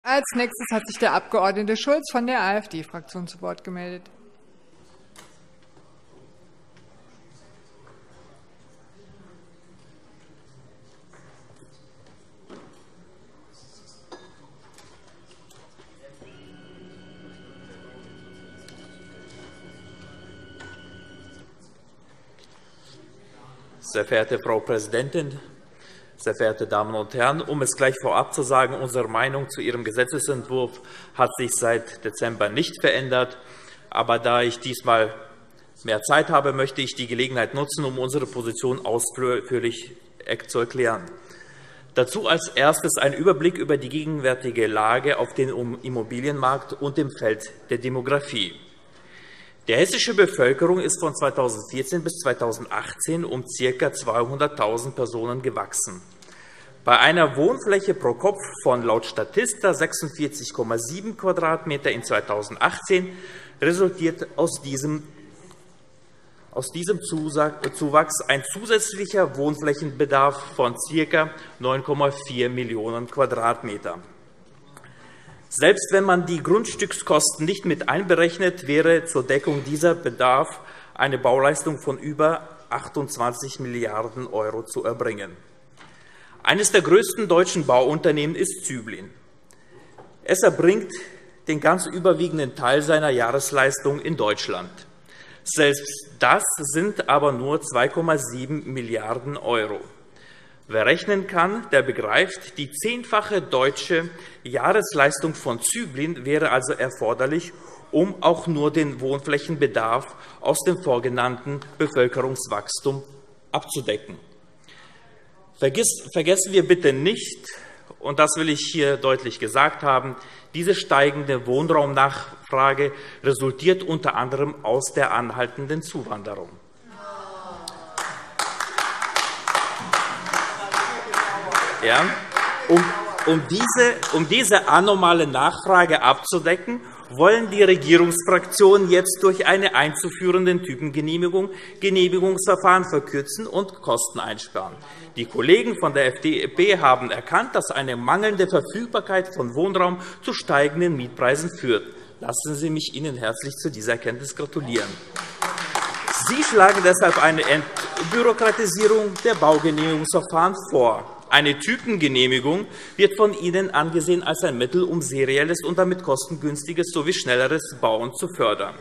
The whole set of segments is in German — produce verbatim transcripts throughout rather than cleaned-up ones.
Als nächstes hat sich der Abgeordnete Schulz von der AfD-Fraktion zu Wort gemeldet. Sehr verehrte Frau Präsidentin, sehr verehrte Damen und Herren! Um es gleich vorab zu sagen, unsere Meinung zu Ihrem Gesetzentwurf hat sich seit Dezember nicht verändert. Aber da ich diesmal mehr Zeit habe, möchte ich die Gelegenheit nutzen, um unsere Position ausführlich zu erklären. Dazu als Erstes ein Überblick über die gegenwärtige Lage auf dem Immobilienmarkt und im Feld der Demografie. Die hessische Bevölkerung ist von zweitausendvierzehn bis zweitausendachtzehn um ca. zweihunderttausend Personen gewachsen. Bei einer Wohnfläche pro Kopf von laut Statista sechsundvierzig Komma sieben Quadratmeter in zweitausendachtzehn resultiert aus diesem, aus diesem Zuwachs ein zusätzlicher Wohnflächenbedarf von ca. neun Komma vier Millionen Quadratmeter. Selbst wenn man die Grundstückskosten nicht mit einberechnet, wäre zur Deckung dieser Bedarf eine Bauleistung von über achtundzwanzig Milliarden Euro zu erbringen. Eines der größten deutschen Bauunternehmen ist Züblin. Es erbringt den ganz überwiegenden Teil seiner Jahresleistung in Deutschland. Selbst das sind aber nur zwei Komma sieben Milliarden Euro. Wer rechnen kann, der begreift, die zehnfache deutsche Jahresleistung von Züblin wäre also erforderlich, um auch nur den Wohnflächenbedarf aus dem vorgenannten Bevölkerungswachstum abzudecken. Vergessen wir bitte nicht, und das will ich hier deutlich gesagt haben, diese steigende Wohnraumnachfrage resultiert unter anderem aus der anhaltenden Zuwanderung. Ja, um, um, diese, um diese anormale Nachfrage abzudecken, wollen die Regierungsfraktionen jetzt durch eine einzuführende Typengenehmigung Genehmigungsverfahren verkürzen und Kosten einsparen. Die Kollegen von der F D P haben erkannt, dass eine mangelnde Verfügbarkeit von Wohnraum zu steigenden Mietpreisen führt. Lassen Sie mich Ihnen herzlich zu dieser Erkenntnis gratulieren. Sie schlagen deshalb eine Entbürokratisierung der Baugenehmigungsverfahren vor. Eine Typengenehmigung wird von Ihnen angesehen als ein Mittel, um serielles und damit kostengünstiges sowie schnelleres Bauen zu fördern.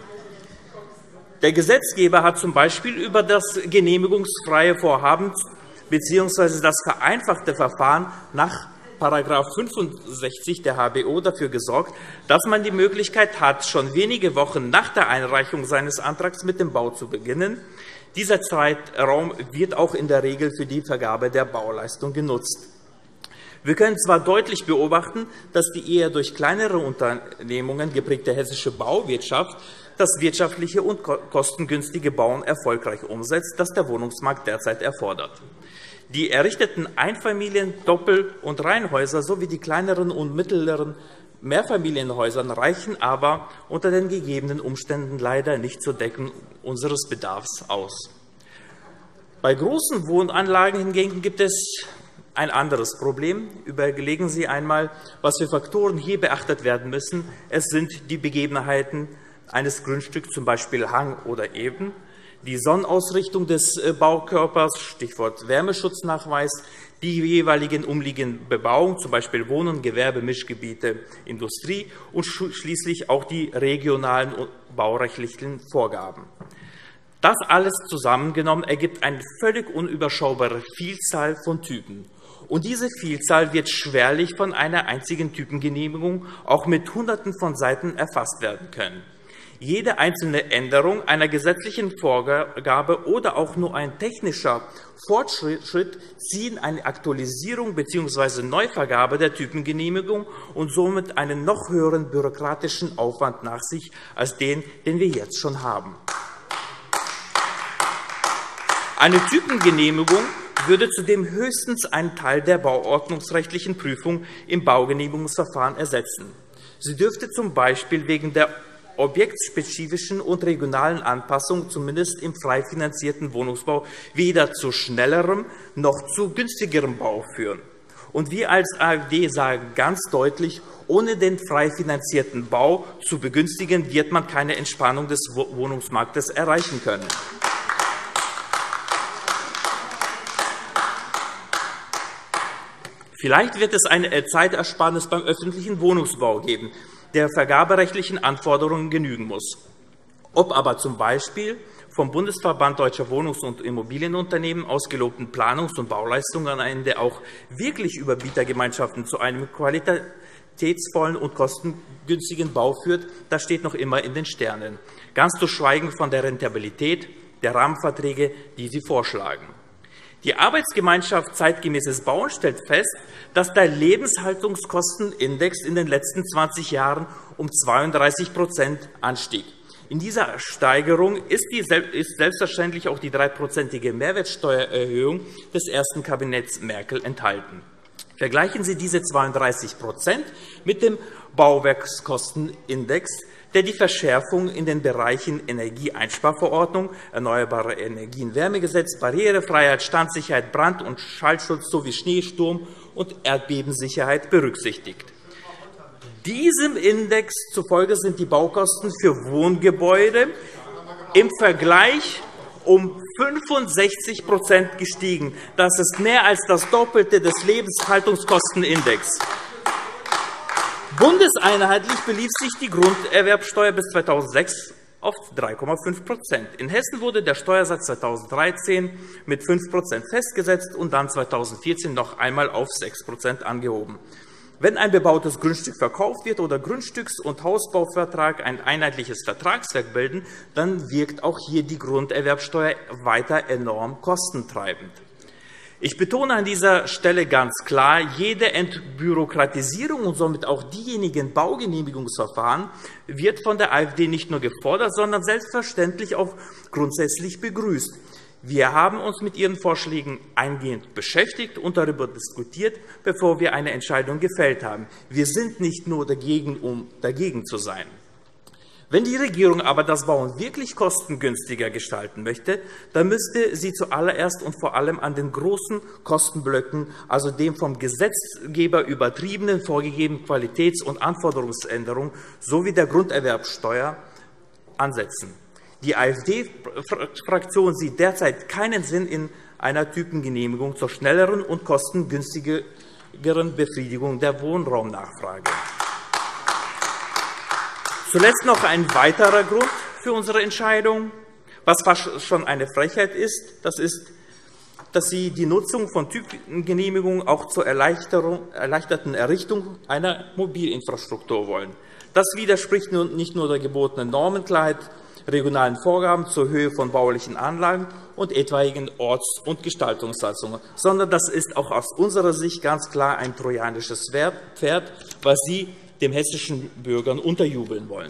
Der Gesetzgeber hat z. B. über das genehmigungsfreie Vorhaben bzw. das vereinfachte Verfahren nach § fünfundsechzig der H B O dafür gesorgt, dass man die Möglichkeit hat, schon wenige Wochen nach der Einreichung seines Antrags mit dem Bau zu beginnen. Dieser Zeitraum wird auch in der Regel für die Vergabe der Bauleistung genutzt. Wir können zwar deutlich beobachten, dass die eher durch kleinere Unternehmungen geprägte hessische Bauwirtschaft das wirtschaftliche und kostengünstige Bauen erfolgreich umsetzt, das der Wohnungsmarkt derzeit erfordert. Die errichteten Einfamilien-, Doppel- und Reihenhäuser sowie die kleineren und mittleren Mehrfamilienhäuser reichen aber unter den gegebenen Umständen leider nicht zur Deckung unseres Bedarfs aus. Bei großen Wohnanlagen hingegen gibt es ein anderes Problem. Überlegen Sie einmal, was für Faktoren hier beachtet werden müssen. Es sind die Begebenheiten eines Grundstücks, z. B. Hang oder Eben, die Sonnenausrichtung des Baukörpers, Stichwort Wärmeschutznachweis, die jeweiligen umliegenden Bebauung, z. B. Wohnen, Gewerbe, Mischgebiete, Industrie und schließlich auch die regionalen und baurechtlichen Vorgaben. Das alles zusammengenommen ergibt eine völlig unüberschaubare Vielzahl von Typen. Und diese Vielzahl wird schwerlich von einer einzigen Typengenehmigung auch mit Hunderten von Seiten erfasst werden können. Jede einzelne Änderung einer gesetzlichen Vorgabe oder auch nur ein technischer Fortschritt ziehen eine Aktualisierung bzw. Neuvergabe der Typengenehmigung und somit einen noch höheren bürokratischen Aufwand nach sich als den, den wir jetzt schon haben. Eine Typengenehmigung würde zudem höchstens einen Teil der bauordnungsrechtlichen Prüfung im Baugenehmigungsverfahren ersetzen. Sie dürfte z. B. wegen der objektspezifischen und regionalen Anpassung, zumindest im frei finanzierten Wohnungsbau, weder zu schnellerem noch zu günstigerem Bau führen. Und wir als AfD sagen ganz deutlich, Ohne den frei finanzierten Bau zu begünstigen, wird man keine Entspannung des Wohnungsmarktes erreichen können. Vielleicht wird es eine Zeitersparnis beim öffentlichen Wohnungsbau geben, der vergaberechtlichen Anforderungen genügen muss. Ob aber z. B. vom Bundesverband Deutscher Wohnungs- und Immobilienunternehmen ausgelobten Planungs- und Bauleistungen am Ende auch wirklich Überbietergemeinschaften zu einem qualitätsvollen und kostengünstigen Bau führt, das steht noch immer in den Sternen, ganz zu schweigen von der Rentabilität der Rahmenverträge, die Sie vorschlagen. Die Arbeitsgemeinschaft Zeitgemäßes Bauen stellt fest, dass der Lebenshaltungskostenindex in den letzten zwanzig Jahren um zweiunddreißig anstieg. In dieser Steigerung ist, die, ist selbstverständlich auch die dreiprozentige Mehrwertsteuererhöhung des ersten Kabinetts Merkel enthalten. Vergleichen Sie diese zweiunddreißig mit dem Bauwerkskostenindex, der die Verschärfung in den Bereichen Energieeinsparverordnung, Erneuerbare Energien Wärmegesetz, Barrierefreiheit, Standsicherheit, Brand- und Schallschutz sowie Schneesturm- und Erdbebensicherheit berücksichtigt. Diesem Index zufolge sind die Baukosten für Wohngebäude im Vergleich um fünfundsechzig gestiegen. Das ist mehr als das Doppelte des Lebenshaltungskostenindex. Bundeseinheitlich belief sich die Grunderwerbsteuer bis zweitausendsechs auf drei Komma fünf In Hessen wurde der Steuersatz zweitausenddreizehn mit fünf festgesetzt und dann zweitausendvierzehn noch einmal auf sechs angehoben. Wenn ein bebautes Grundstück verkauft wird oder Grundstücks- und Hausbauvertrag ein einheitliches Vertragswerk bilden, dann wirkt auch hier die Grunderwerbsteuer weiter enorm kostentreibend. Ich betone an dieser Stelle ganz klar, jede Entbürokratisierung und somit auch diejenigen Baugenehmigungsverfahren wird von der AfD nicht nur gefordert, sondern selbstverständlich auch grundsätzlich begrüßt. Wir haben uns mit Ihren Vorschlägen eingehend beschäftigt und darüber diskutiert, bevor wir eine Entscheidung gefällt haben. Wir sind nicht nur dagegen, um dagegen zu sein. Wenn die Regierung aber das Bauen wirklich kostengünstiger gestalten möchte, dann müsste sie zuallererst und vor allem an den großen Kostenblöcken, also dem vom Gesetzgeber übertriebenen vorgegebenen Qualitäts- und Anforderungsänderungen sowie der Grunderwerbsteuer ansetzen. Die AfD-Fraktion sieht derzeit keinen Sinn in einer Typengenehmigung zur schnelleren und kostengünstigeren Befriedigung der Wohnraumnachfrage. Zuletzt noch ein weiterer Grund für unsere Entscheidung, was fast schon eine Frechheit ist, das ist, dass Sie die Nutzung von Typengenehmigungen auch zur erleichterten Errichtung einer Mobilinfrastruktur wollen. Das widerspricht nicht nur der gebotenen Normenklarheit, regionalen Vorgaben zur Höhe von baulichen Anlagen und etwaigen Orts- und Gestaltungssatzungen, sondern das ist auch aus unserer Sicht ganz klar ein trojanisches Pferd, was Sie den hessischen Bürgern unterjubeln wollen.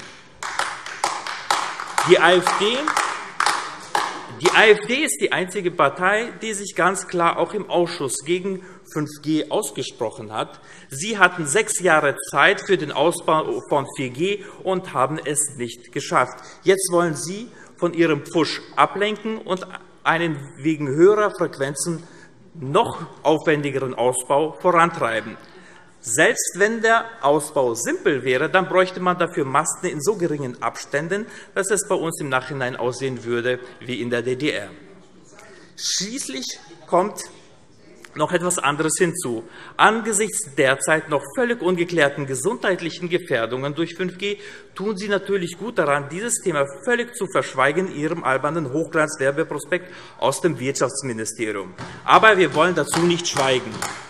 Die AfD, die AfD ist die einzige Partei, die sich ganz klar auch im Ausschuss gegen fünf G ausgesprochen hat. Sie hatten sechs Jahre Zeit für den Ausbau von vier G und haben es nicht geschafft. Jetzt wollen Sie von Ihrem Pfusch ablenken und einen wegen höherer Frequenzen noch aufwendigeren Ausbau vorantreiben. Selbst wenn der Ausbau simpel wäre, dann bräuchte man dafür Masten in so geringen Abständen, dass es bei uns im Nachhinein aussehen würde wie in der D D R. Schließlich kommt noch etwas anderes hinzu. Angesichts derzeit noch völlig ungeklärten gesundheitlichen Gefährdungen durch fünf G tun Sie natürlich gut daran, dieses Thema völlig zu verschweigen in Ihrem albernen Hochglanzwerbeprospekt aus dem Wirtschaftsministerium. Aber wir wollen dazu nicht schweigen.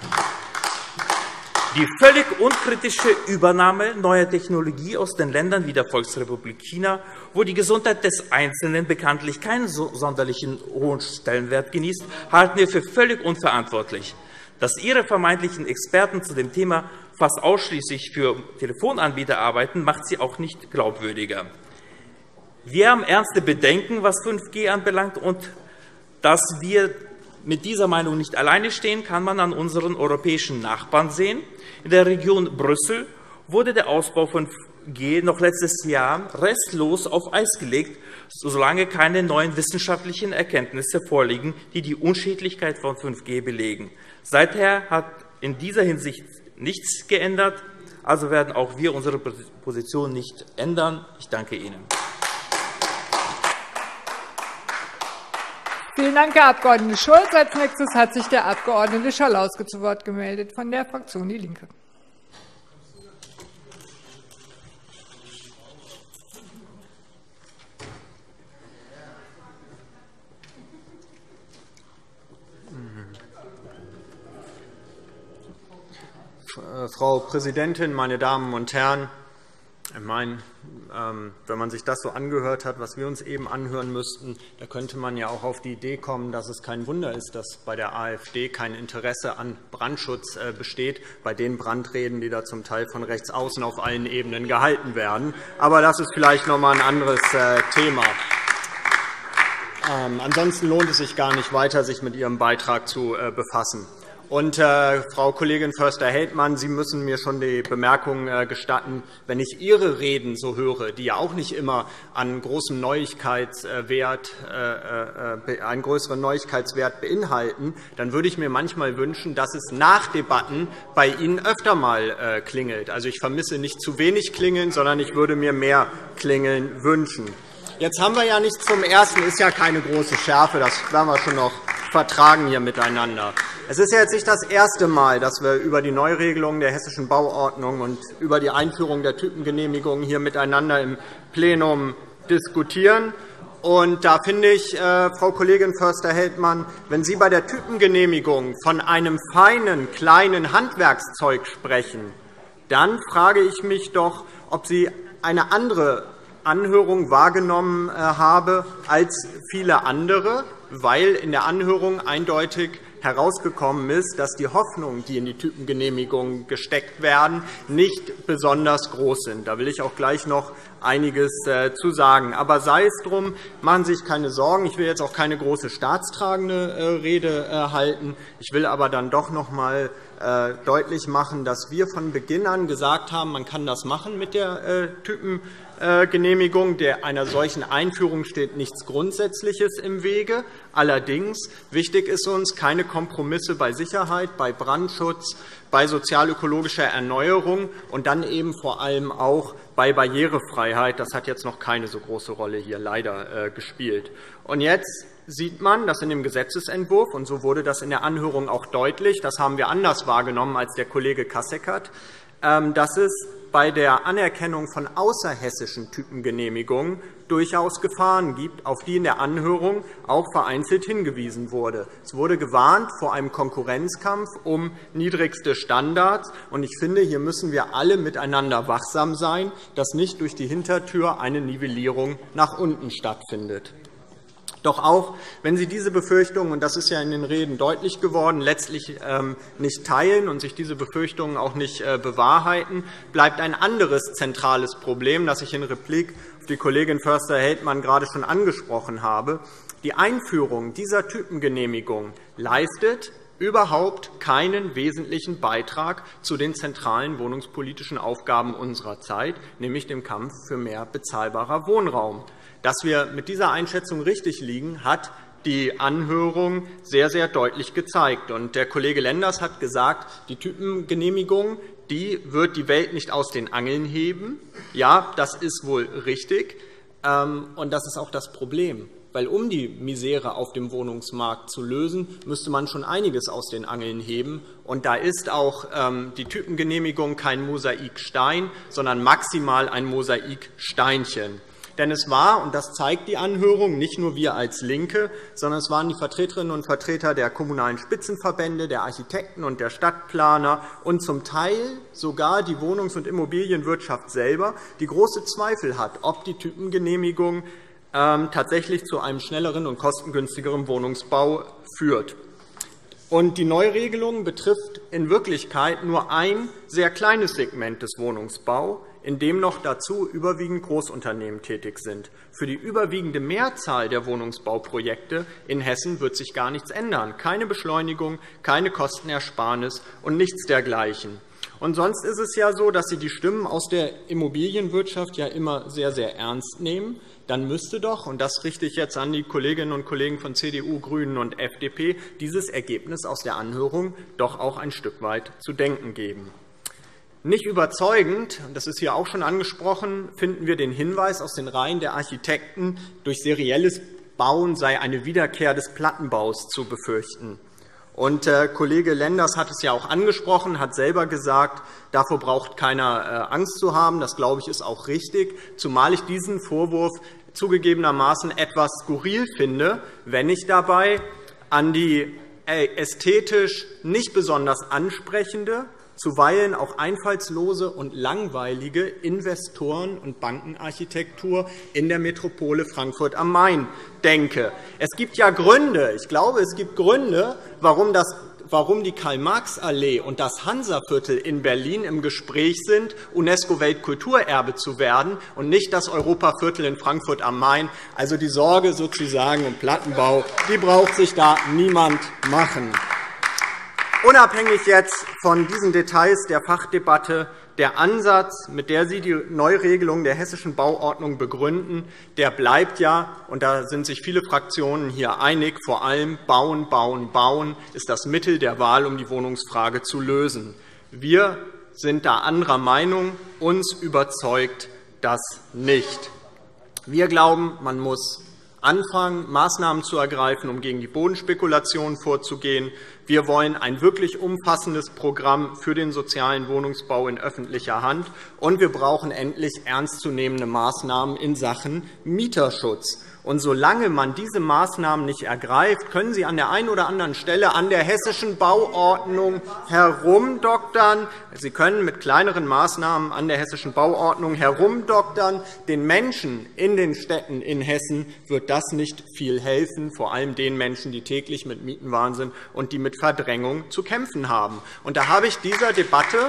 Die völlig unkritische Übernahme neuer Technologie aus den Ländern wie der Volksrepublik China, wo die Gesundheit des Einzelnen bekanntlich keinen sonderlichen hohen Stellenwert genießt, halten wir für völlig unverantwortlich. Dass Ihre vermeintlichen Experten zu dem Thema fast ausschließlich für Telefonanbieter arbeiten, macht sie auch nicht glaubwürdiger. Wir haben ernste Bedenken, was fünf G anbelangt, und dass wir mit dieser Meinung nicht alleine stehen, kann man an unseren europäischen Nachbarn sehen. In der Region Brüssel wurde der Ausbau von fünf G noch letztes Jahr restlos auf Eis gelegt, solange keine neuen wissenschaftlichen Erkenntnisse vorliegen, die die Unschädlichkeit von fünf G belegen. Seither hat in dieser Hinsicht nichts geändert. Also werden auch wir unsere Position nicht ändern. Ich danke Ihnen. Vielen Dank, Herr Abg. Schulz. Als nächstes hat sich der Abg. Schalauske zu Wort gemeldet von der Fraktion DIE LINKE. Frau Präsidentin, meine Damen und Herren! Ich meine, wenn man sich das so angehört hat, was wir uns eben anhören müssten, da könnte man ja auch auf die Idee kommen, dass es kein Wunder ist, dass bei der AfD kein Interesse an Brandschutz besteht, bei den Brandreden, die da zum Teil von rechts außen auf allen Ebenen gehalten werden. Aber das ist vielleicht noch einmal ein anderes Thema. Ansonsten lohnt es sich gar nicht weiter, sich mit Ihrem Beitrag zu befassen. Und, äh, Frau Kollegin Förster-Heldmann, Sie müssen mir schon die Bemerkung äh, gestatten, wenn ich Ihre Reden so höre, die ja auch nicht immer an großem Neuigkeitswert, äh, äh, einen größeren Neuigkeitswert beinhalten, dann würde ich mir manchmal wünschen, dass es nach Debatten bei Ihnen öfter mal äh, klingelt. Also ich vermisse nicht zu wenig Klingeln, sondern ich würde mir mehr Klingeln wünschen. Jetzt haben wir ja nicht zum Ersten, ist ja keine große Schärfe, das werden wir schon noch vertragen hier miteinander. Es ist ja jetzt nicht das erste Mal, dass wir über die Neuregelung der Hessischen Bauordnung und über die Einführung der Typengenehmigung hier miteinander im Plenum diskutieren. Und da finde ich, Frau Kollegin Förster-Heldmann, wenn Sie bei der Typengenehmigung von einem feinen, kleinen Handwerkszeug sprechen, dann frage ich mich doch, ob Sie eine andere Anhörung wahrgenommen habe als viele andere, weil in der Anhörung eindeutig herausgekommen ist, dass die Hoffnungen, die in die Typengenehmigung gesteckt werden, nicht besonders groß sind. Da will ich auch gleich noch einiges zu sagen. Aber sei es drum, machen Sie sich keine Sorgen. Ich will jetzt auch keine große staatstragende Rede halten. Ich will aber dann doch noch einmal deutlich machen, dass wir von Beginn an gesagt haben, man kann das machen mit der Typengenehmigung. Einer solchen Einführung steht nichts Grundsätzliches im Wege. Allerdings wichtig ist uns, keine Kompromisse bei Sicherheit, bei Brandschutz, bei sozialökologischer Erneuerung und dann eben vor allem auch bei Barrierefreiheit. Das hat jetzt noch keine so große Rolle hier leider gespielt. Und jetzt sieht man, dass in dem Gesetzentwurf, und so wurde das in der Anhörung auch deutlich, das haben wir anders wahrgenommen als der Kollege Kasseckert, dass es bei der Anerkennung von außerhessischen Typengenehmigungen durchaus Gefahren gibt, auf die in der Anhörung auch vereinzelt hingewiesen wurde. Es wurde gewarnt vor einem Konkurrenzkampf um niedrigste Standards. Und ich finde, hier müssen wir alle miteinander wachsam sein, dass nicht durch die Hintertür eine Nivellierung nach unten stattfindet. Doch auch wenn Sie diese Befürchtungen, und das ist ja in den Reden deutlich geworden, letztlich nicht teilen und sich diese Befürchtungen auch nicht bewahrheiten, bleibt ein anderes zentrales Problem, das ich in Replik auf die Kollegin Förster-Heldmann gerade schon angesprochen habe. Die Einführung dieser Typengenehmigung leistet überhaupt keinen wesentlichen Beitrag zu den zentralen wohnungspolitischen Aufgaben unserer Zeit, nämlich dem Kampf für mehr bezahlbarer Wohnraum. Dass wir mit dieser Einschätzung richtig liegen, hat die Anhörung sehr, sehr deutlich gezeigt. Der Kollege Lenders hat gesagt, die Typengenehmigung die wird die Welt nicht aus den Angeln heben. Ja, das ist wohl richtig. Und das ist auch das Problem. Weil um die Misere auf dem Wohnungsmarkt zu lösen, müsste man schon einiges aus den Angeln heben. Und da ist auch die Typengenehmigung kein Mosaikstein, sondern maximal ein Mosaiksteinchen. Denn es war, und das zeigt die Anhörung, nicht nur wir als LINKE, sondern es waren die Vertreterinnen und Vertreter der kommunalen Spitzenverbände, der Architekten und der Stadtplaner und zum Teil sogar die Wohnungs- und Immobilienwirtschaft selber, die große Zweifel hat, ob die Typengenehmigung tatsächlich zu einem schnelleren und kostengünstigeren Wohnungsbau führt. Und die Neuregelung betrifft in Wirklichkeit nur ein sehr kleines Segment des Wohnungsbaus, in dem noch dazu überwiegend Großunternehmen tätig sind. Für die überwiegende Mehrzahl der Wohnungsbauprojekte in Hessen wird sich gar nichts ändern. Keine Beschleunigung, keine Kostenersparnis und nichts dergleichen. Und sonst ist es ja so, dass Sie die Stimmen aus der Immobilienwirtschaft ja immer sehr, sehr ernst nehmen. Dann müsste doch, und das richte ich jetzt an die Kolleginnen und Kollegen von C D U, GRÜNEN und F D P, dieses Ergebnis aus der Anhörung doch auch ein Stück weit zu denken geben. Nicht überzeugend, und das ist hier auch schon angesprochen, finden wir den Hinweis aus den Reihen der Architekten, durch serielles Bauen sei eine Wiederkehr des Plattenbaus zu befürchten. Und äh, Kollege Lenders hat es ja auch angesprochen, hat selber gesagt, davor braucht keiner äh, Angst zu haben. Das, glaube ich, ist auch richtig, zumal ich diesen Vorwurf zugegebenermaßen etwas skurril finde, wenn ich dabei an die äh, ästhetisch nicht besonders ansprechende, zuweilen auch einfallslose und langweilige Investoren- und Bankenarchitektur in der Metropole Frankfurt am Main denke. Es gibt ja Gründe, ich glaube, es gibt Gründe, warum, das, warum die Karl-Marx-Allee und das Hansaviertel in Berlin im Gespräch sind, UNESCO-Weltkulturerbe zu werden und nicht das Europaviertel in Frankfurt am Main. Also die Sorge sozusagen um Plattenbau, die braucht sich da niemand machen. Unabhängig jetzt von diesen Details der Fachdebatte, der Ansatz, mit der Sie die Neuregelung der Hessischen Bauordnung begründen, der bleibt ja, und da sind sich viele Fraktionen hier einig, vor allem Bauen, Bauen, Bauen ist das Mittel der Wahl, um die Wohnungsfrage zu lösen. Wir sind da anderer Meinung. Uns überzeugt das nicht. Wir glauben, man muss anfangen, Maßnahmen zu ergreifen, um gegen die Bodenspekulation vorzugehen. Wir wollen ein wirklich umfassendes Programm für den sozialen Wohnungsbau in öffentlicher Hand, und wir brauchen endlich ernstzunehmende Maßnahmen in Sachen Mieterschutz. Und solange man diese Maßnahmen nicht ergreift, können Sie an der einen oder anderen Stelle an der Hessischen Bauordnung herumdoktern. Sie können mit kleineren Maßnahmen an der Hessischen Bauordnung herumdoktern. Den Menschen in den Städten in Hessen wird das nicht viel helfen, vor allem den Menschen, die täglich mit Mietenwahnsinn und die mit Verdrängung zu kämpfen haben. Und da habe ich dieser Debatte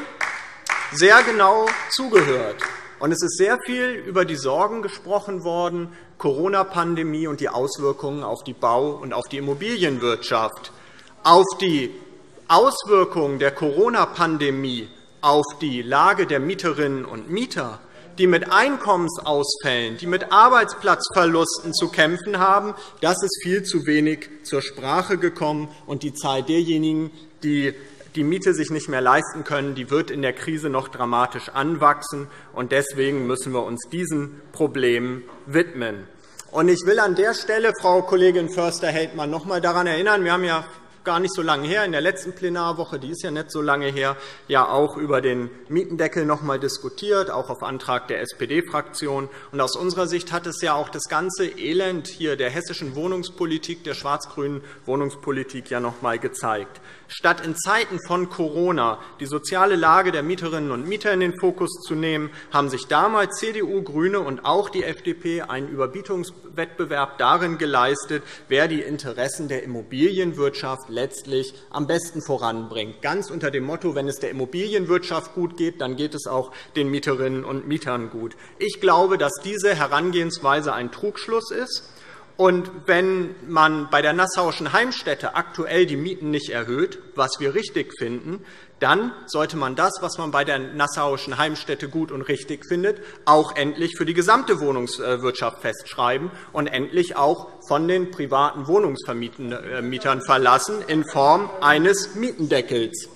sehr genau zugehört. Und es ist sehr viel über die Sorgen gesprochen worden, Corona-Pandemie und die Auswirkungen auf die Bau- und auf die Immobilienwirtschaft. Auf die Auswirkungen der Corona-Pandemie auf die Lage der Mieterinnen und Mieter, die mit Einkommensausfällen, die mit Arbeitsplatzverlusten zu kämpfen haben, das ist viel zu wenig zur Sprache gekommen. Und die Zahl derjenigen, die die Miete sich nicht mehr leisten können, die wird in der Krise noch dramatisch anwachsen. Und deswegen müssen wir uns diesen Problemen widmen. Und ich will an der Stelle Frau Kollegin Förster-Heldmann noch einmal daran erinnern, wir haben ja gar nicht so lange her, in der letzten Plenarwoche, die ist ja nicht so lange her, ja auch über den Mietendeckel noch einmal diskutiert, auch auf Antrag der S P D-Fraktion. Und aus unserer Sicht hat es ja auch das ganze Elend hier der hessischen Wohnungspolitik, der schwarz-grünen Wohnungspolitik ja noch einmal gezeigt. Statt in Zeiten von Corona die soziale Lage der Mieterinnen und Mieter in den Fokus zu nehmen, haben sich damals C D U, GRÜNE und auch die F D P einen Überbietungswettbewerb darin geleistet, wer die Interessen der Immobilienwirtschaft letztlich am besten voranbringt. Ganz unter dem Motto, wenn es der Immobilienwirtschaft gut geht, dann geht es auch den Mieterinnen und Mietern gut. Ich glaube, dass diese Herangehensweise ein Trugschluss ist. Und wenn man bei der Nassauischen Heimstätte aktuell die Mieten nicht erhöht, was wir richtig finden, dann sollte man das, was man bei der Nassauischen Heimstätte gut und richtig findet, auch endlich für die gesamte Wohnungswirtschaft festschreiben und endlich auch von den privaten Wohnungsvermietern verlassen in Form eines Mietendeckels.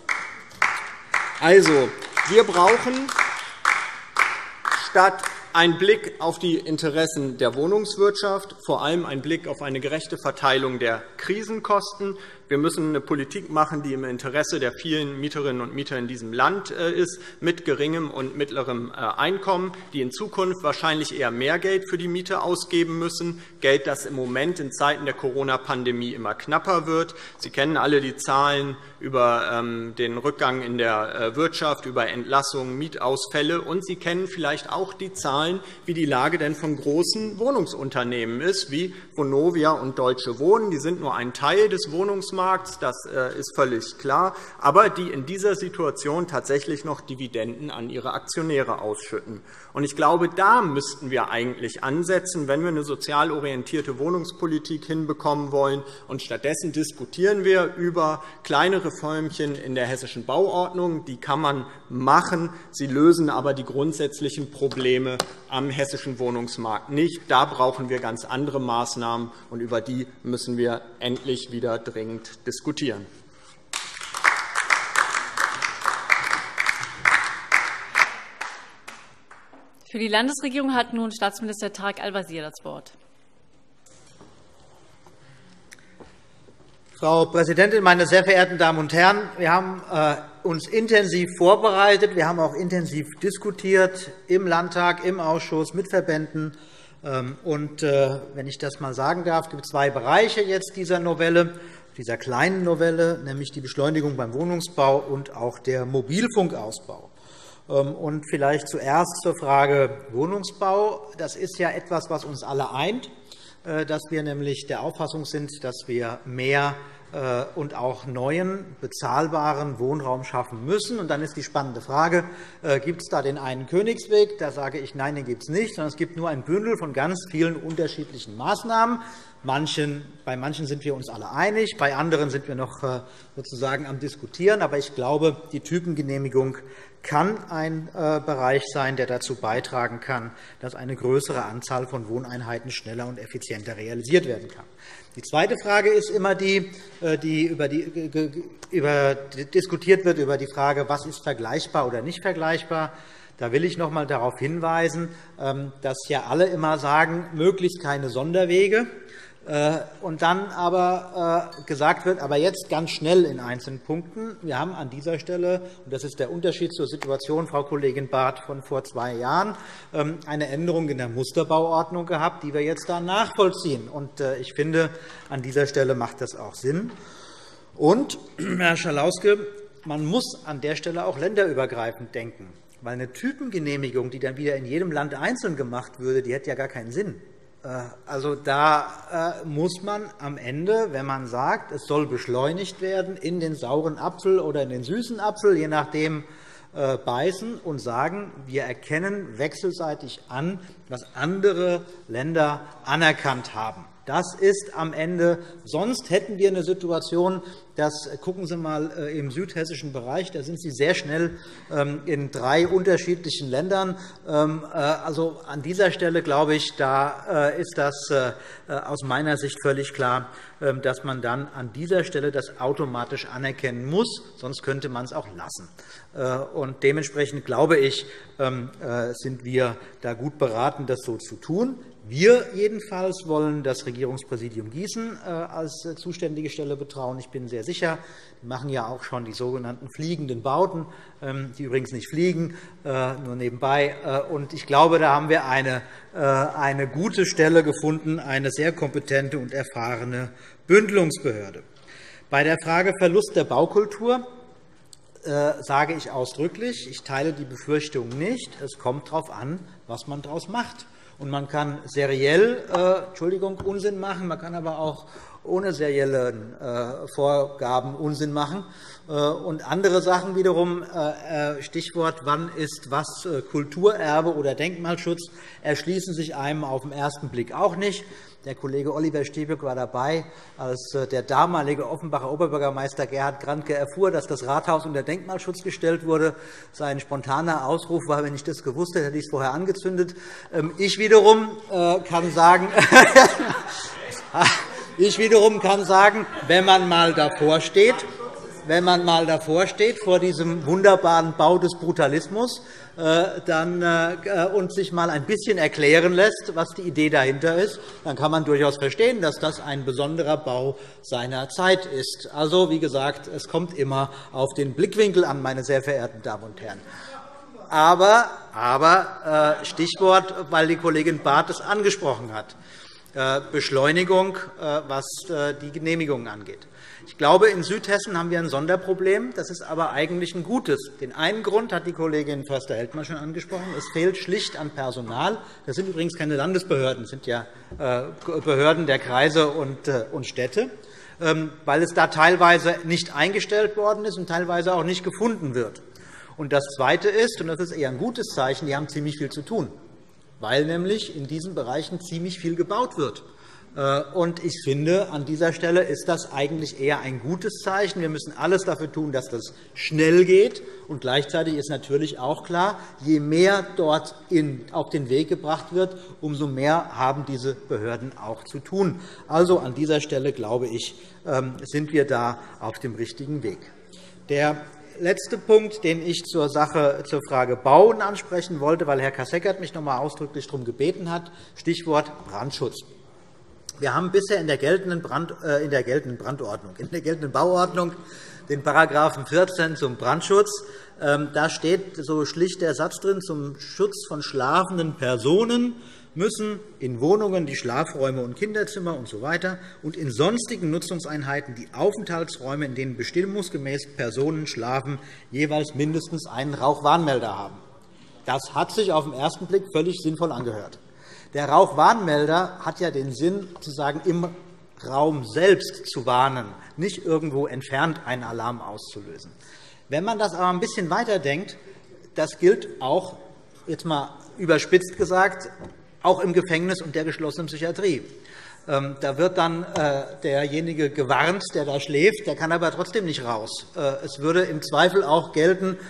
Also, wir brauchen statt ein Blick auf die Interessen der Wohnungswirtschaft, vor allem ein Blick auf eine gerechte Verteilung der Krisenkosten. Wir müssen eine Politik machen, die im Interesse der vielen Mieterinnen und Mieter in diesem Land ist, mit geringem und mittlerem Einkommen, die in Zukunft wahrscheinlich eher mehr Geld für die Miete ausgeben müssen, Geld, das im Moment in Zeiten der Corona-Pandemie immer knapper wird. Sie kennen alle die Zahlen über den Rückgang in der Wirtschaft, über Entlassungen, Mietausfälle, und Sie kennen vielleicht auch die Zahlen, wie die Lage denn von großen Wohnungsunternehmen ist, wie Vonovia und Deutsche Wohnen. Die sind nur ein Teil des Wohnungsmarktes. Das ist völlig klar, aber die in dieser Situation tatsächlich noch Dividenden an ihre Aktionäre ausschütten. Und ich glaube, da müssten wir eigentlich ansetzen, wenn wir eine sozial orientierte Wohnungspolitik hinbekommen wollen. Und stattdessen diskutieren wir über kleine Reformchen in der Hessischen Bauordnung. Die kann man machen. Sie lösen aber die grundsätzlichen Probleme am hessischen Wohnungsmarkt nicht. Da brauchen wir ganz andere Maßnahmen, und über die müssen wir endlich wieder dringend diskutieren. Für die Landesregierung hat nun Staatsminister Tarek Al-Wazir das Wort. Frau Präsidentin, meine sehr verehrten Damen und Herren! Wir haben uns intensiv vorbereitet. Wir haben auch intensiv diskutiert im Landtag, im Ausschuss, mit Verbänden. Und, wenn ich das einmal sagen darf, gibt es zwei Bereiche jetzt dieser Novelle, dieser kleinen Novelle, nämlich die Beschleunigung beim Wohnungsbau und auch der Mobilfunkausbau. Und vielleicht zuerst zur Frage Wohnungsbau. Das ist ja etwas, was uns alle eint, dass wir nämlich der Auffassung sind, dass wir mehr und auch neuen, bezahlbaren Wohnraum schaffen müssen. Und dann ist die spannende Frage, gibt es da den einen Königsweg? Da sage ich, nein, den gibt es nicht, sondern es gibt nur ein Bündel von ganz vielen unterschiedlichen Maßnahmen. Manchen, bei manchen sind wir uns alle einig, bei anderen sind wir noch sozusagen am Diskutieren. Aber ich glaube, die Typengenehmigung kann ein Bereich sein, der dazu beitragen kann, dass eine größere Anzahl von Wohneinheiten schneller und effizienter realisiert werden kann. Die zweite Frage ist immer die, die, über die über, diskutiert wird, über die Frage, was ist vergleichbar oder nicht vergleichbar. Da will ich noch einmal darauf hinweisen, dass ja alle immer sagen, möglichst keine Sonderwege, und dann aber gesagt wird, aber jetzt ganz schnell in einzelnen Punkten. Wir haben an dieser Stelle, und das ist der Unterschied zur Situation, Frau Kollegin Barth, von vor zwei Jahren, eine Änderung in der Musterbauordnung gehabt, die wir jetzt da nachvollziehen. Und ich finde, an dieser Stelle macht das auch Sinn. Und, Herr Schalauske, man muss an der Stelle auch länderübergreifend denken, weil eine Typengenehmigung, die dann wieder in jedem Land einzeln gemacht würde, die hätte ja gar keinen Sinn. Also, da muss man am Ende, wenn man sagt, es soll beschleunigt werden, in den sauren Apfel oder in den süßen Apfel, je nachdem, beißen und sagen, wir erkennen wechselseitig an, was andere Länder anerkannt haben. Das ist am Ende. Sonst hätten wir eine Situation, dass, gucken Sie einmal im südhessischen Bereich, da sind Sie sehr schnell in drei unterschiedlichen Ländern. Also an dieser Stelle, glaube ich, da ist das aus meiner Sicht völlig klar, dass man dann an dieser Stelle das automatisch anerkennen muss, sonst könnte man es auch lassen. Und dementsprechend, glaube ich, sind wir da gut beraten, das so zu tun. Wir jedenfalls wollen das Regierungspräsidium Gießen als zuständige Stelle betrauen. Ich bin sehr sicher, die machen ja auch schon die sogenannten fliegenden Bauten, die übrigens nicht fliegen, nur nebenbei. Und ich glaube, da haben wir eine, eine gute Stelle gefunden, eine sehr kompetente und erfahrene Bündelungsbehörde. Bei der Frage Verlust der Baukultur sage ich ausdrücklich, ich teile die Befürchtung nicht. Es kommt darauf an, was man daraus macht. Und man kann seriell äh, Entschuldigung, Unsinn machen, man kann aber auch ohne serielle äh, Vorgaben Unsinn machen. Äh, und andere Sachen wiederum, äh, Stichwort, wann ist was äh, Kulturerbe oder Denkmalschutz, erschließen sich einem auf den ersten Blick auch nicht. Der Kollege Oliver Stiebig war dabei, als der damalige Offenbacher Oberbürgermeister Gerhard Grandke erfuhr, dass das Rathaus unter Denkmalschutz gestellt wurde. Sein spontaner Ausruf war, wenn ich das gewusst hätte, hätte ich es vorher angezündet. Ich wiederum kann sagen, ich wiederum kann sagen, wenn man einmal davor steht, wenn man mal davor steht, vor diesem wunderbaren Bau des Brutalismus, dann, und sich mal ein bisschen erklären lässt, was die Idee dahinter ist, dann kann man durchaus verstehen, dass das ein besonderer Bau seiner Zeit ist. Also, wie gesagt, es kommt immer auf den Blickwinkel an, meine sehr verehrten Damen und Herren. Aber, aber Stichwort, weil die Kollegin Barth es angesprochen hat, Beschleunigung, was die Genehmigungen angeht. Ich glaube, in Südhessen haben wir ein Sonderproblem. Das ist aber eigentlich ein gutes. Den einen Grund hat die Kollegin Förster-Heldmann schon angesprochen. Es fehlt schlicht an Personal. Das sind übrigens keine Landesbehörden, das sind ja Behörden der Kreise und Städte, weil es da teilweise nicht eingestellt worden ist und teilweise auch nicht gefunden wird. Und das Zweite ist, und das ist eher ein gutes Zeichen, die haben ziemlich viel zu tun, weil nämlich in diesen Bereichen ziemlich viel gebaut wird. Und ich finde, an dieser Stelle ist das eigentlich eher ein gutes Zeichen. Wir müssen alles dafür tun, dass das schnell geht. Und gleichzeitig ist natürlich auch klar, je mehr dort auf den Weg gebracht wird, umso mehr haben diese Behörden auch zu tun. Also an dieser Stelle, glaube ich, sind wir da auf dem richtigen Weg. Der letzte Punkt, den ich zur Sache, zur Frage Bauen ansprechen wollte, weil Herr Kasseckert mich noch einmal ausdrücklich darum gebeten hat, Stichwort Brandschutz. Wir haben bisher in der geltenden, Brand, äh, in der geltenden Brandordnung, in der geltenden Bauordnung den Paragraphen vierzehn zum Brandschutz. Ähm, da steht so schlicht der Satz drin: Zum Schutz von schlafenden Personen müssen in Wohnungen die Schlafräume und Kinderzimmer usw. und in sonstigen Nutzungseinheiten die Aufenthaltsräume, in denen bestimmungsgemäß Personen schlafen, jeweils mindestens einen Rauchwarnmelder haben. Das hat sich auf den ersten Blick völlig sinnvoll angehört. Der Rauchwarnmelder hat ja den Sinn, sozusagen im Raum selbst zu warnen, nicht irgendwo entfernt einen Alarm auszulösen. Wenn man das aber ein bisschen weiterdenkt, das gilt auch, jetzt mal überspitzt gesagt, auch im Gefängnis und der geschlossenen Psychiatrie. Da wird dann derjenige gewarnt, der da schläft, der kann aber trotzdem nicht raus. Es würde im Zweifel auch gelten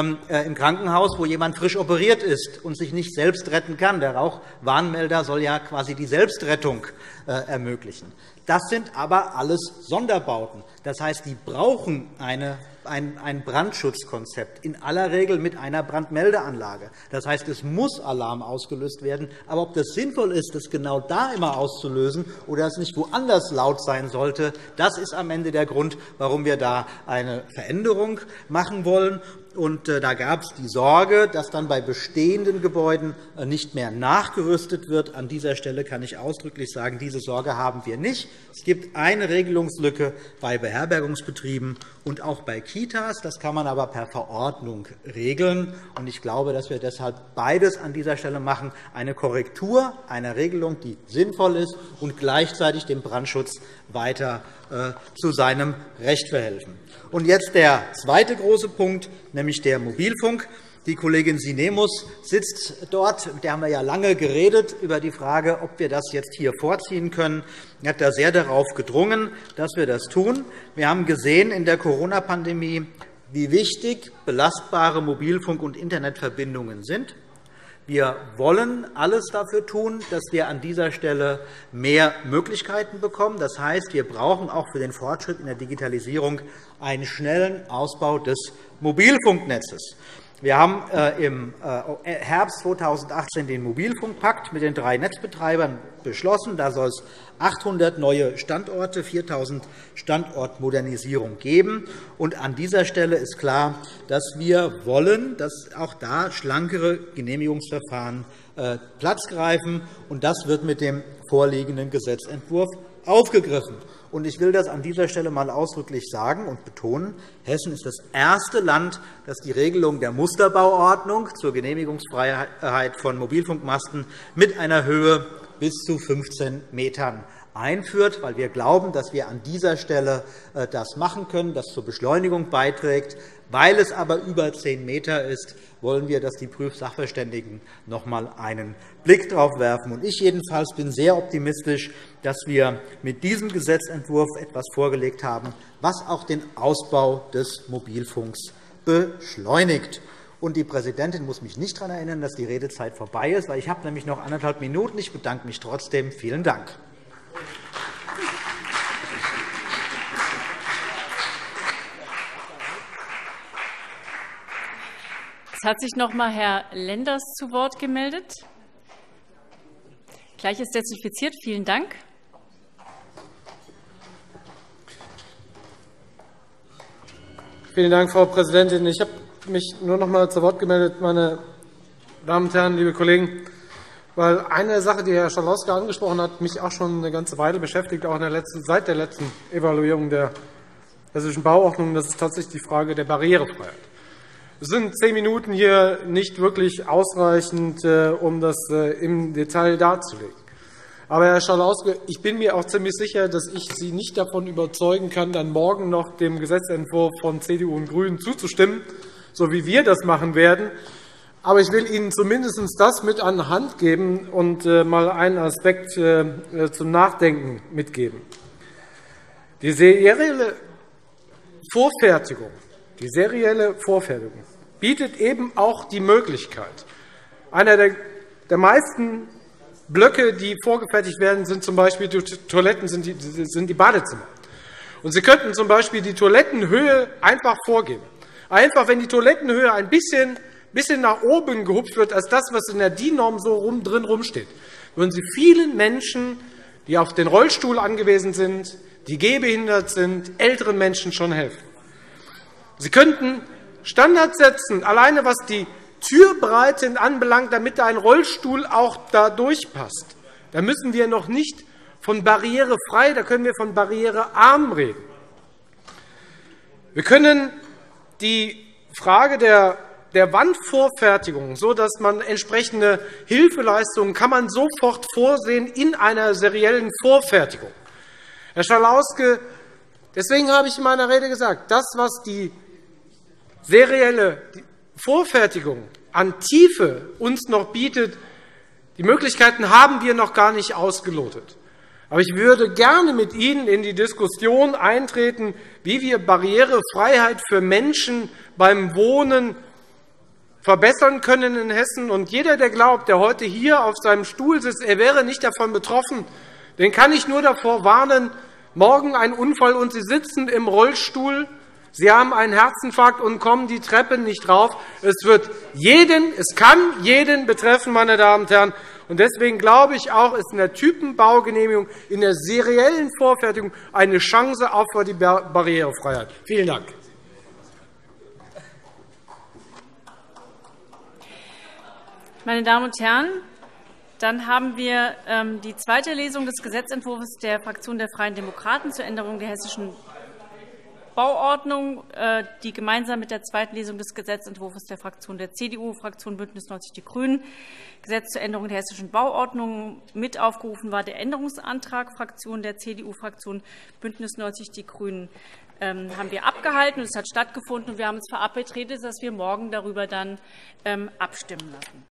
im Krankenhaus, wo jemand frisch operiert ist und sich nicht selbst retten kann. Der Rauchwarnmelder soll ja quasi die Selbstrettung ermöglichen. Das sind aber alles Sonderbauten. Das heißt, die brauchen eine, ein, ein Brandschutzkonzept, in aller Regel mit einer Brandmeldeanlage. Das heißt, es muss Alarm ausgelöst werden. Aber ob das sinnvoll ist, das genau da immer auszulösen oder es nicht woanders laut sein sollte, das ist am Ende der Grund, warum wir da eine Veränderung machen wollen. Und da gab es die Sorge, dass dann bei bestehenden Gebäuden nicht mehr nachgerüstet wird. An dieser Stelle kann ich ausdrücklich sagen, diese Sorge haben wir nicht. Es gibt eine Regelungslücke bei Beherbergungsbetrieben und auch bei Kitas. Das kann man aber per Verordnung regeln. Und ich glaube, dass wir deshalb beides an dieser Stelle machen, eine Korrektur einer Regelung, die sinnvoll ist und gleichzeitig dem Brandschutz weiter zu seinem Recht verhelfen. Und jetzt der zweite große Punkt, nämlich der Mobilfunk. Die Kollegin Sinemus sitzt dort. Mit der haben wir ja lange geredet über die Frage, ob wir das jetzt hier vorziehen können. Sie hat da sehr darauf gedrungen, dass wir das tun. Wir haben gesehen in der Corona-Pandemie, wie wichtig belastbare Mobilfunk- und Internetverbindungen sind. Wir wollen alles dafür tun, dass wir an dieser Stelle mehr Möglichkeiten bekommen. Das heißt, wir brauchen auch für den Fortschritt in der Digitalisierung einen schnellen Ausbau des Mobilfunknetzes. Wir haben im Herbst zweitausendachtzehn den Mobilfunkpakt mit den drei Netzbetreibern beschlossen. Da soll es achthundert neue Standorte, viertausend Standortmodernisierung geben. Und an dieser Stelle ist klar, dass wir wollen, dass auch da schlankere Genehmigungsverfahren Platz greifen. Und das wird mit dem vorliegenden Gesetzentwurf aufgegriffen. Und ich will das an dieser Stelle einmal ausdrücklich sagen und betonen. Hessen ist das erste Land, das die Regelung der Musterbauordnung zur Genehmigungsfreiheit von Mobilfunkmasten mit einer Höhe bis zu fünfzehn Metern einführt, weil wir glauben, dass wir an dieser Stelle das machen können, das zur Beschleunigung beiträgt. Weil es aber über zehn Meter ist, wollen wir, dass die Prüfsachverständigen noch einmal einen Blick darauf werfen. Ich jedenfalls bin sehr optimistisch, dass wir mit diesem Gesetzentwurf etwas vorgelegt haben, was auch den Ausbau des Mobilfunks beschleunigt. Und die Präsidentin muss mich nicht daran erinnern, dass die Redezeit vorbei ist, weil ich habe nämlich noch anderthalb Minuten. Ich bedanke mich trotzdem. Vielen Dank. Es hat sich noch einmal Herr Lenders zu Wort gemeldet. Gleich ist desinfiziert. Vielen Dank. Vielen Dank, Frau Präsidentin. Ich habe mich nur noch einmal zu Wort gemeldet, meine Damen und Herren, liebe Kollegen, weil eine Sache, die Herr Schalauske angesprochen hat, mich auch schon eine ganze Weile beschäftigt, auch in der letzten, seit der letzten Evaluierung der hessischen Bauordnung. Das ist tatsächlich die Frage der Barrierefreiheit. Es sind zehn Minuten hier nicht wirklich ausreichend, um das im Detail darzulegen. Aber, Herr Schalauske, ich bin mir auch ziemlich sicher, dass ich Sie nicht davon überzeugen kann, dann morgen noch dem Gesetzentwurf von C D U und GRÜNEN zuzustimmen, so wie wir das machen werden. Aber ich will Ihnen zumindest das mit an die Hand geben und mal einen Aspekt zum Nachdenken mitgeben. Die serielle Vorfertigung, die serielle Vorfertigung bietet eben auch die Möglichkeit. Einer der, der meisten Blöcke, die vorgefertigt werden, sind z. B. die Toiletten, sind die, sind die Badezimmer. Und Sie könnten z. B. die Toilettenhöhe einfach vorgeben. einfach, wenn die Toilettenhöhe ein bisschen, bisschen nach oben gehupft wird, als das, was in der D I N-Norm so rum, drin rumsteht, würden Sie vielen Menschen, die auf den Rollstuhl angewiesen sind, die gehbehindert sind, älteren Menschen schon helfen. Sie könnten Standards setzen, alleine was die Türbreite anbelangt, damit ein Rollstuhl auch da durchpasst. Da müssen wir noch nicht von barrierefrei, da können wir von barrierearm reden. Wir können die Frage der, der Wandvorfertigung, so dass man entsprechende Hilfeleistungen kann man sofort vorsehen in einer seriellen Vorfertigung. Herr Schalauske, deswegen habe ich in meiner Rede gesagt, das, was die serielle Vorfertigung an Tiefe uns noch bietet, die Möglichkeiten haben wir noch gar nicht ausgelotet. Aber ich würde gerne mit Ihnen in die Diskussion eintreten, wie wir Barrierefreiheit für Menschen beim Wohnen verbessern können in Hessen. Und jeder, der glaubt, der heute hier auf seinem Stuhl sitzt, er wäre nicht davon betroffen, den kann ich nur davor warnen, morgen ein Unfall und Sie sitzen im Rollstuhl, Sie haben einen Herzinfarkt und kommen die Treppe nicht rauf. Es wird jeden, es kann jeden betreffen, meine Damen und Herren. Und deswegen glaube ich auch, ist in der Typenbaugenehmigung, in der seriellen Vorfertigung eine Chance auch für die Barrierefreiheit. Vielen Dank. Meine Damen und Herren, dann haben wir die zweite Lesung des Gesetzentwurfs der Fraktion der Freien Demokraten zur Änderung der hessischen Bauordnung, die gemeinsam mit der zweiten Lesung des Gesetzentwurfs der Fraktion der C D U, Fraktion BÜNDNIS neunzig die GRÜNEN, Gesetz zur Änderung der hessischen Bauordnung, mit aufgerufen war der Änderungsantrag Fraktion der C D U, Fraktion BÜNDNIS neunzig die GRÜNEN, ähm, haben wir abgehalten. Es hat stattgefunden, und wir haben uns verabredet, dass wir morgen darüber dann ähm, abstimmen lassen.